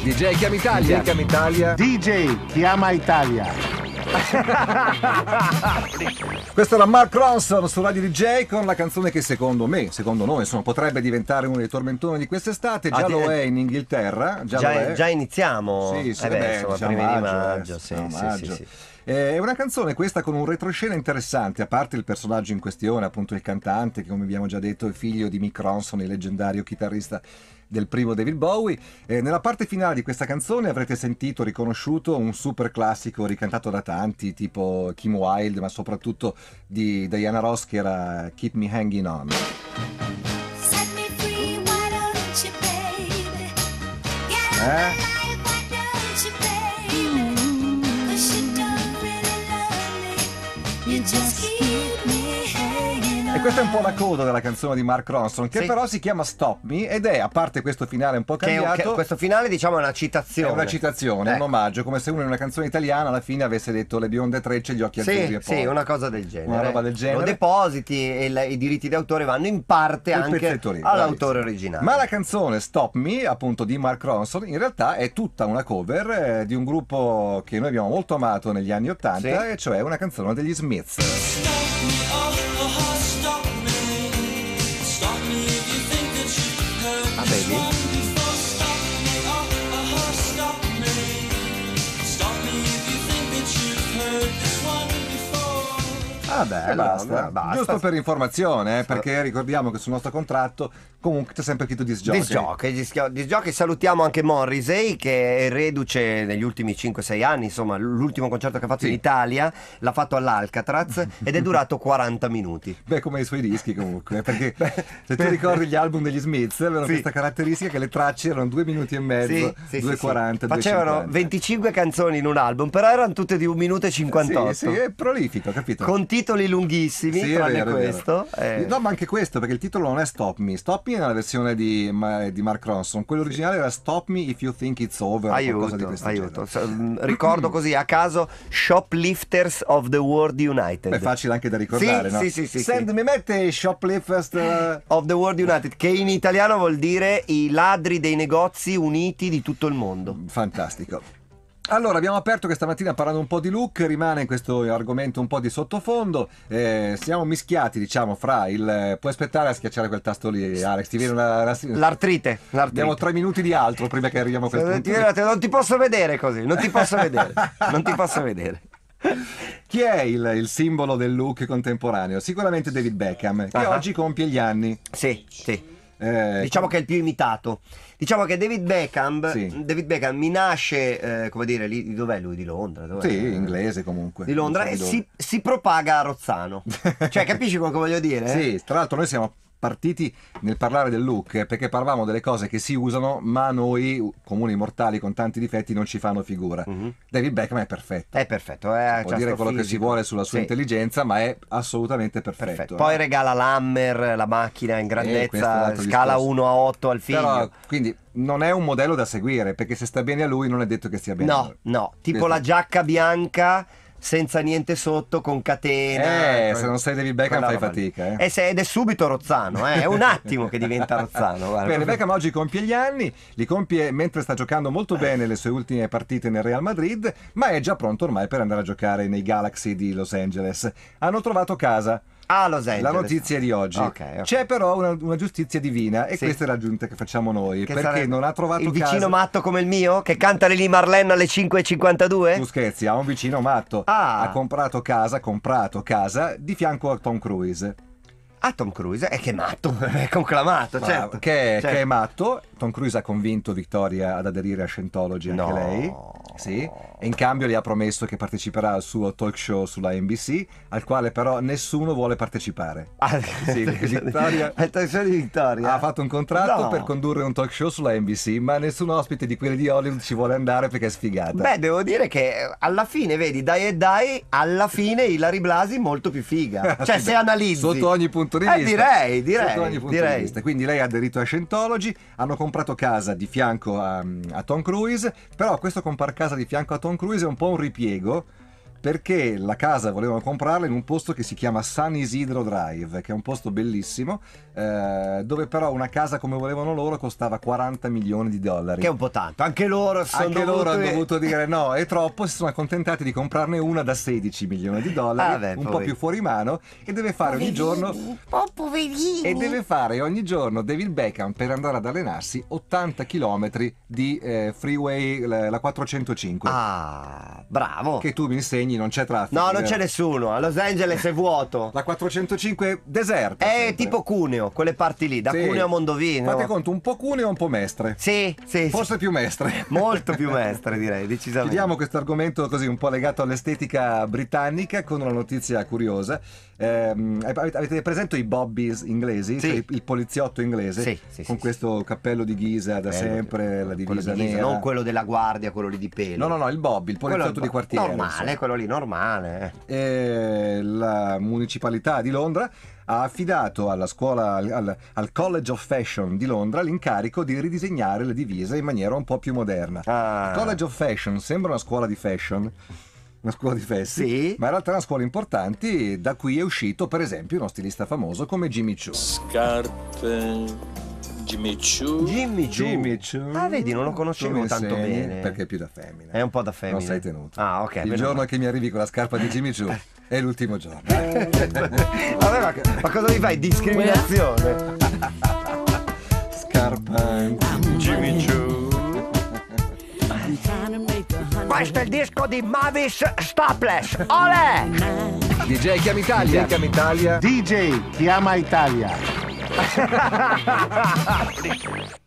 DJ Chiama Italia. DJ Chiama Italia. DJ Chiama Italia. Questo era Mark Ronson su Radio DJ con la canzone che secondo noi insomma potrebbe diventare uno dei tormentoni di quest'estate. Già lo è in Inghilterra. Già iniziamo. Sì, insomma, diciamo primi di maggio. maggio. Sì. È una canzone questa con un retroscena interessante, a parte il personaggio in questione, appunto il cantante, che come abbiamo già detto è figlio di Mick Ronson, il leggendario chitarrista del primo David Bowie. Nella parte finale di questa canzone avrete sentito, riconosciuto un super classico ricantato da tanti, tipo Kim Wilde, ma soprattutto di Diana Ross, che era Keep Me Hanging On. E questa è un po' la coda della canzone di Mark Ronson, che però si chiama Stop Me ed è, a parte questo finale un po' cambiato, questo finale diciamo è una citazione. È una citazione, un omaggio, come se uno in una canzone italiana alla fine avesse detto le bionde trecce e gli occhi azzurri e poi. Sì, una cosa del genere. Una roba del genere. Lo depositi e i diritti d'autore vanno in parte anche all'autore originale. Ma la canzone Stop Me, appunto di Mark Ronson, in realtà è tutta una cover di un gruppo che noi abbiamo molto amato negli anni '80, e cioè una canzone degli Smiths. Basta. Giusto per informazione, perché ricordiamo che sul nostro contratto comunque c'è sempre scritto disc jockey. Salutiamo anche Morrissey, che è reduce negli ultimi 5-6 anni, insomma l'ultimo concerto che ha fatto in Italia l'ha fatto all'Alcatraz ed è durato 40 minuti. Come i suoi dischi comunque, perché se tu ricordi gli album degli Smiths avevano questa caratteristica che le tracce erano 2 minuti e mezzo, 2,40. Facevano 25 canzoni in un album, però erano tutte di 1 minuto e 58. Sì, è prolifico, capito? Con titoli lunghissimi, tranne questo. No, ma anche questo, perché il titolo non è Stop Me. Stop Me è nella versione di Mark Ronson, quello originale era Stop Me If You Think It's Over. Aiuto. Ricordo così a caso Shoplifters of the World United. È facile anche da ricordare, no? Sì. Senti, mi mette Shoplifters of the World United, che in italiano vuol dire i ladri dei negozi uniti di tutto il mondo. Fantastico. Allora, abbiamo aperto questa mattina parlando un po' di look, rimane in questo argomento un po' di sottofondo, siamo mischiati, diciamo, fra il... Puoi aspettare a schiacciare quel tasto lì, Alex, ti viene l'artrite. Abbiamo 3 minuti di altro prima che arriviamo a quel punto. Non ti posso vedere così, non ti posso vedere. Chi è il simbolo del look contemporaneo? Sicuramente David Beckham, che oggi compie gli anni. Sì. Diciamo che è il più imitato. Diciamo che David Beckham mi nasce, come dire, dov'è lui? Di Londra? Dov'è? Sì, inglese comunque. Di Londra, e si propaga a Rozzano. Cioè, capisci quello che voglio dire? Sì, tra l'altro noi siamo partiti nel parlare del look perché parlavamo delle cose che si usano, ma noi comuni mortali con tanti difetti non ci fanno figura. David Beckham è perfetto. Può dire quello che si vuole sulla sua intelligenza, ma è assolutamente perfetto. Poi regala l'Hammer, la macchina in grandezza, scala 1 a 8 al figlio. Però, quindi non è un modello da seguire, perché se sta bene a lui non è detto che stia bene a noi. No, tipo la giacca bianca senza niente sotto, con catena. Se non sei David Beckham fai fatica. Ed è subito Rozzano, è un attimo che diventa Rozzano. Bene, Beckham oggi compie gli anni, li compie mentre sta giocando molto bene le sue ultime partite nel Real Madrid, ma è già pronto ormai per andare a giocare nei Galaxy di Los Angeles. Hanno trovato casa. Los Angeles. La notizia è di oggi. Okay. C'è però una giustizia divina, e questa è l'aggiunta che facciamo noi, perché non ha trovato il vicino casa. matto come il mio che canta Lily Marlene alle 5:52? Tu scherzi, ha un vicino matto. Ha comprato casa di fianco a Tom Cruise. Tom Cruise è che è matto, è conclamato, certo. Che è matto. Tom Cruise ha convinto Victoria ad aderire a Scientology, anche lei. Sì. E in cambio le ha promesso che parteciperà al suo talk show sulla NBC, al quale però nessuno vuole partecipare. Victoria il talk show di Victoria ha fatto un contratto per condurre un talk show sulla NBC, ma nessun ospite di quelli di Hollywood ci vuole andare perché è sfigata. Devo dire che alla fine, vedi, alla fine Ilary Blasi molto più figa. Cioè, se analizzi sotto ogni punto di vista. Direi. Sotto ogni punto di vista. Quindi lei ha aderito a Scientology, hanno comprato casa di fianco a Tom Cruise, però questo comprar casa di fianco a Tom Cruise è un po' un ripiego, perché la casa volevano comprarla in un posto che si chiama San Isidro Drive, che è un posto bellissimo, dove però una casa come volevano loro costava 40 milioni di dollari. Che è un po' tanto. Anche loro hanno dovuto dire no, è troppo. Si sono accontentati di comprarne una da 16 milioni di dollari, un po' più fuori mano, e deve fare ogni giorno e deve fare ogni giorno David Beckham, per andare ad allenarsi, 80 km di freeway, la 405. Ah, bravo. Che tu mi insegni, non c'è traffico. No, non c'è nessuno. A Los Angeles è vuoto. La 405 deserta. È sempre. tipo Cuneo, quelle parti lì, da Cuneo a Mondovino. Fate conto, un po' Cuneo e un po' Mestre. Sì. Forse più Mestre. Molto più Mestre, direi, decisamente. Chiudiamo questo argomento così un po' legato all'estetica britannica con una notizia curiosa. Avete presente i bobbies inglesi? Sì. Cioè il poliziotto inglese? Sì, con questo cappello di ghisa da sempre, la divisa nera. Non quello della guardia, quello lì di pelo. No, il bobby, il poliziotto di quartiere. Normale, quello lì normale. La municipalità di Londra ha affidato alla scuola, al College of Fashion di Londra, l'incarico di ridisegnare le divise in maniera un po' più moderna. Il College of Fashion sembra una scuola di fashion, una scuola di festi, sì, ma in realtà è una scuola importante. Da qui è uscito per esempio uno stilista famoso come Jimmy Choo. Scarpe Jimmy Choo. Jimmy Choo. Ah, vedi, non lo conoscevo tanto bene. Perché è più da femmina. È un po' da femmina. Non sei tenuto. Ah, ok. Il giorno che mi arrivi con la scarpa di Jimmy Choo è l'ultimo giorno. Vabbè, ma cosa mi fai? Discriminazione. Scarpa Jimmy Choo. Questo è il disco di Mavis Staples. Olè! DJ Chiama Italia. DJ Chiama Italia.